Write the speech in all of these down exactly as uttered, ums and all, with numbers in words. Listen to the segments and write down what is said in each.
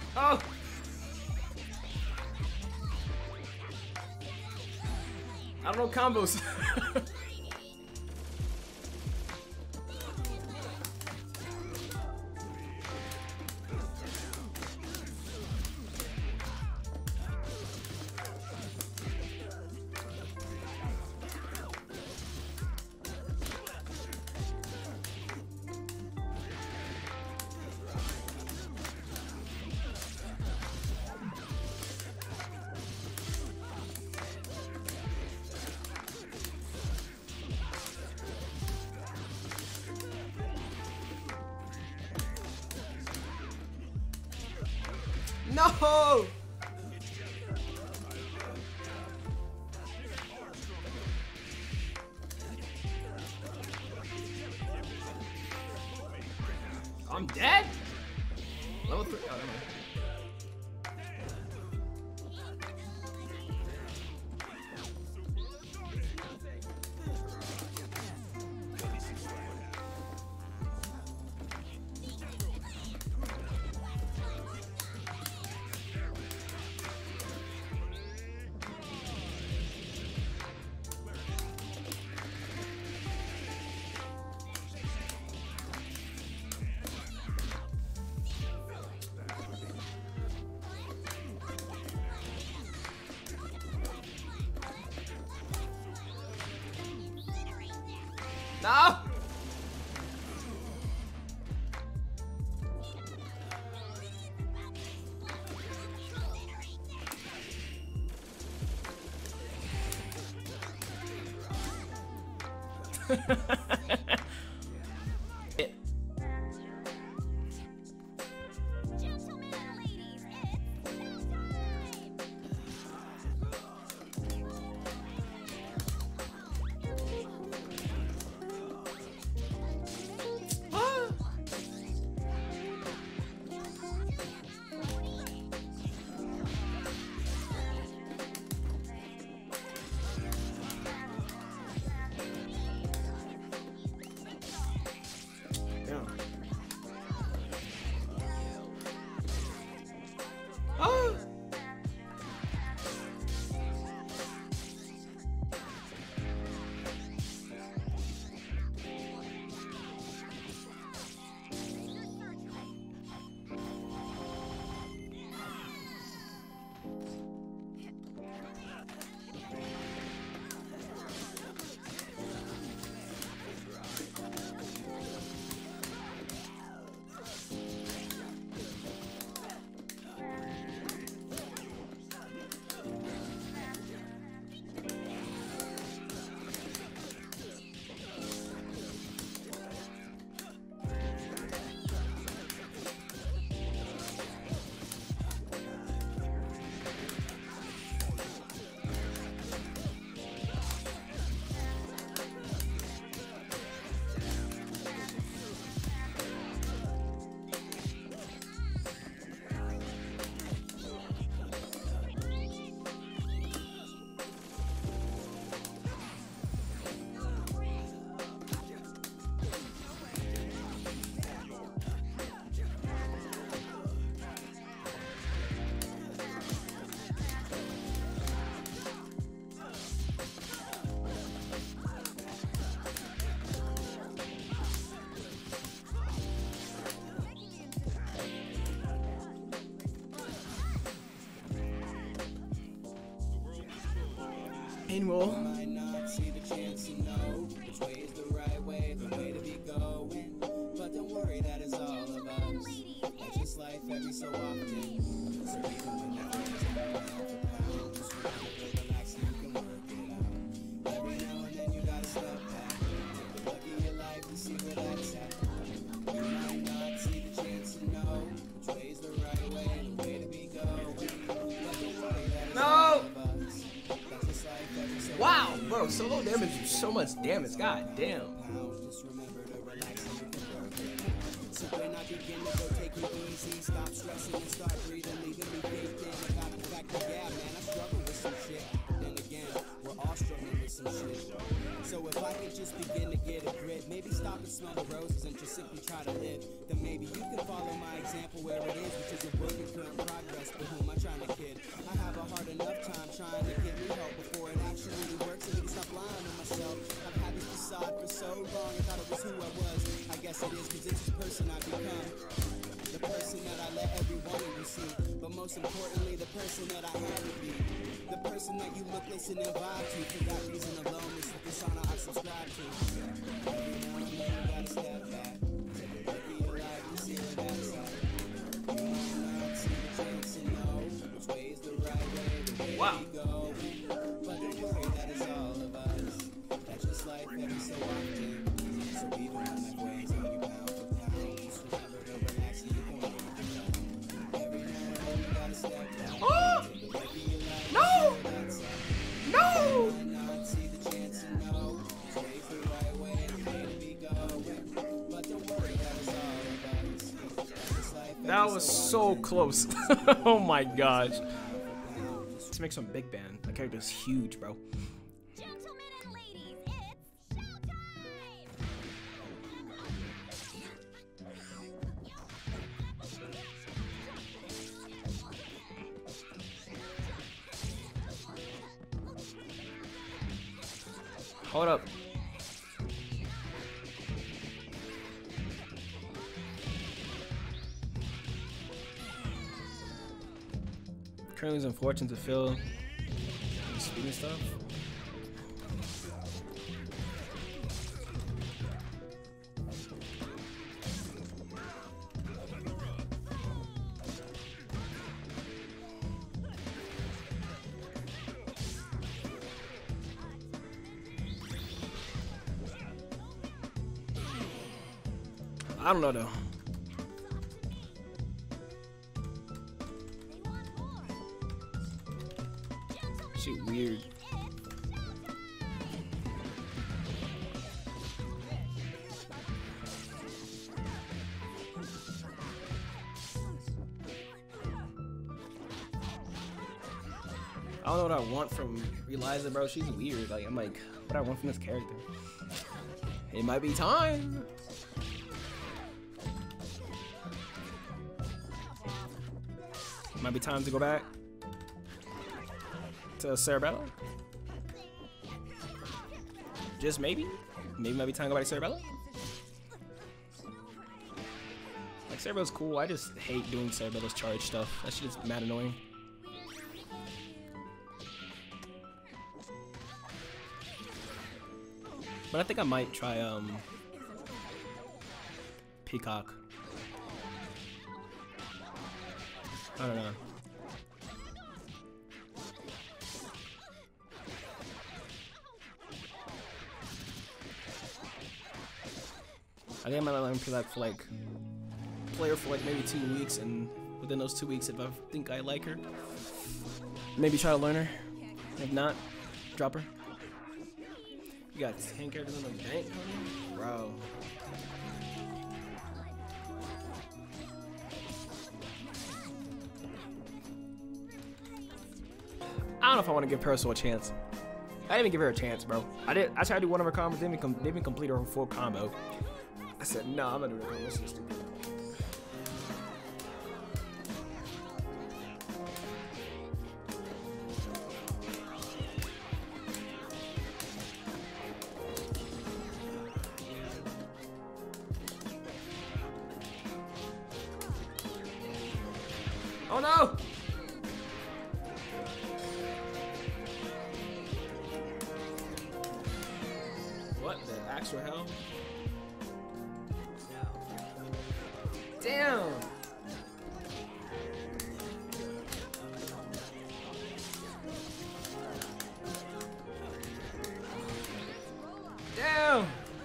Oh! I don't know combos. No! I'm dead? Level three. Oh, never mind. No! It. Gentlemen and ladies, it's Ah! Damn. Ah! Annual. Might not see the chance to know which way is the right way, the way to be going. But don't worry, that is all of us. That's just life every so often. So even when everything's going out for pound, just remember to relax and you can work it out. Every now and then you gotta step back, take the look at your life and see where that's at. You might not see the chance to know which way is the right way, the way to be going. But don't worry, that is No! all of us. That's just life every so Wow, bro, solo damage do so much damage. God damn. Just remember to relax and you can work it out. So when I begin to go take it easy, stop stressing and start breathing, leaving me thinking about the fact that yeah, man, I struggle with some shit. But then again, we're all struggling with some shit. So So if I could just begin to get a grip, maybe stop and smell the roses and just simply try to live, then maybe you can follow my example where it is, which is a work in current progress. But who am I trying to kid? I have a hard enough time trying to get me help before it actually works, and I can stop lying to myself. I've had this facade for so long, I thought it was who I was. I guess it is, cause it's the person I've become. The person that I let everyone of you see, but most importantly, the person that I had to be. The person that you look, listen, and vibe to. For that reason alone, it's the persona I subscribe to. Every now and then you gotta step back, take a look at your life and see what that's like. You might not see the chance to know which way is the right way, the way Wow. we go. But don't worry, that is all of us. That's just life every so often. So even when life weighs on you pound for pound, just remember to relax and you can wait to come. Every now and then you gotta step back. Oh! Take a look at your life No! and see what that's like. No! You might not see the chance to know which way's the right way, the way to be going. But don't worry, that is all of us. That's just life every That was so often. close. Oh my gosh. Let's make some big band. That character's huge, bro. Gentlemen and ladies, it's showtime! Hold up. Currently is unfortunate to fill speed and stuff. I don't know though. They want more. Gentlemen Shit and weird. ladies, I don't know what I want from Eliza, bro. She's weird. Like I'm like, what I want from this character? It might be time. Might be time to go back to Cerebella. Just maybe. Maybe might be time to go back to Cerebella. Like Cerebella's cool. I just hate doing Cerebella's charge stuff. That shit is mad annoying. But I think I might try um Peacock. I don't know. I think I might let him play that for like play her for like maybe two weeks, and within those two weeks, if I think I like her, maybe try to learn her. If not, drop her. You got ten characters in the bank, homie? Bro. I don't know if I want to give Parasol a chance. I didn't even give her a chance, bro. I did. I tried to do one of her combos, didn't even, com didn't even complete her full combo. I said, no, nah, I'm not doing her combo. This is stupid. Oh no! What the actual hell? Damn! Damn!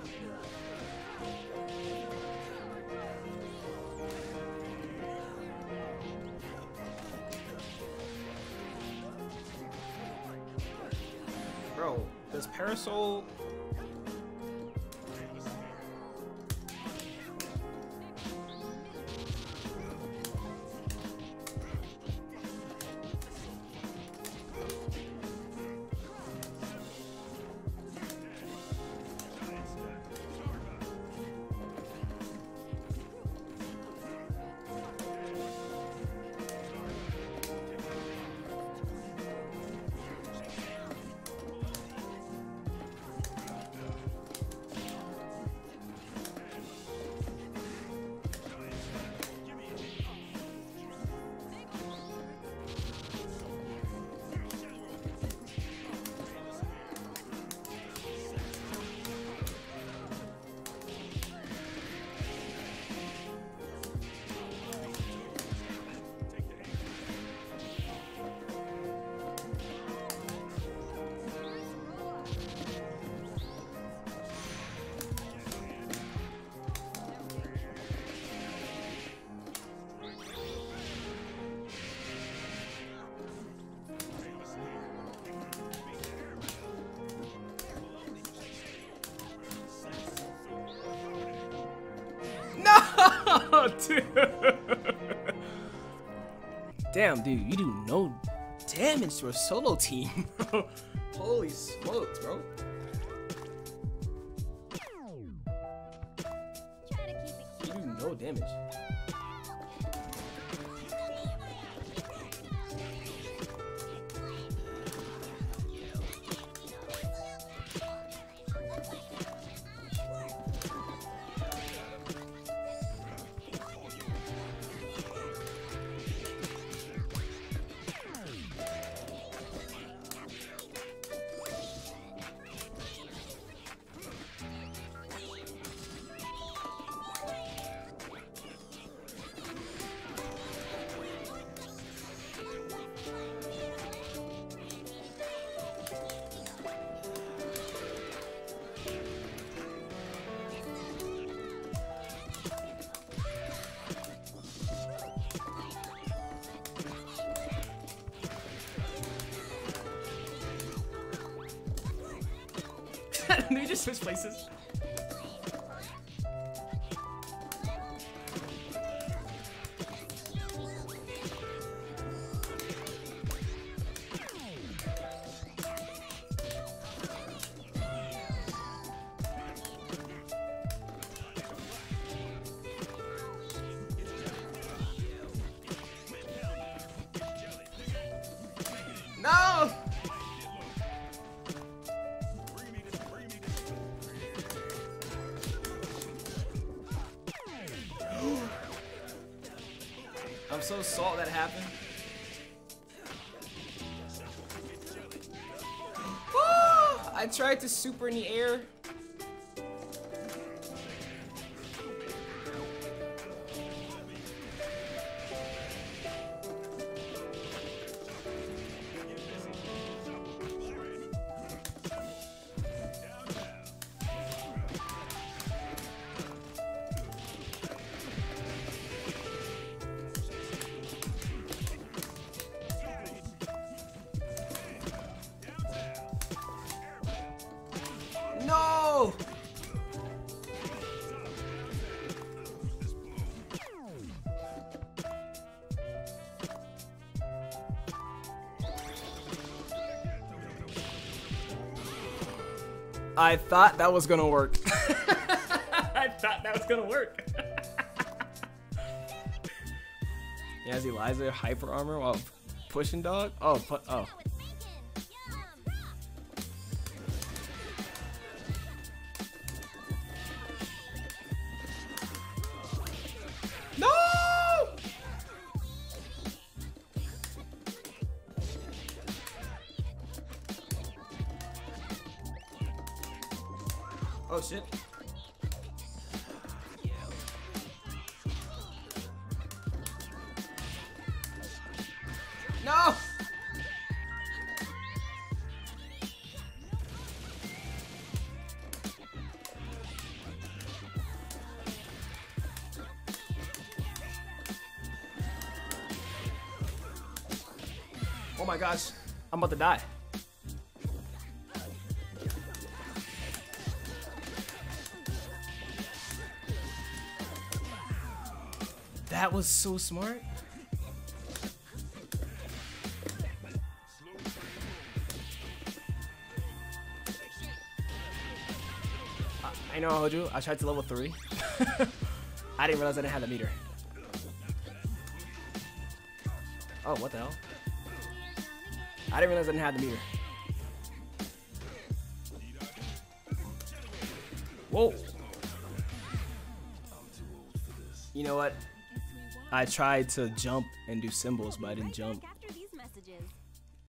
Bro, does Parasol... Oh, dude. Damn, dude, you do no damage to a solo team. Holy smokes, bro. Try to keep it You do no damage. They just switch places. No! I'm so salt that happened. Woo! I tried to super in the air. No! I thought that was gonna work. I thought that was gonna work. He has Eliza hyper armor while pushing dog. Oh, pu oh. No! Oh shit. No! Oh my gosh, I'm about to die. That was so smart. I, I know, Hoju. I tried to level three. I didn't realize I didn't have the meter. Oh, what the hell? I didn't realize I didn't have the meter. Whoa. You know what? I tried to jump and do symbols, but I didn't jump. after these messages.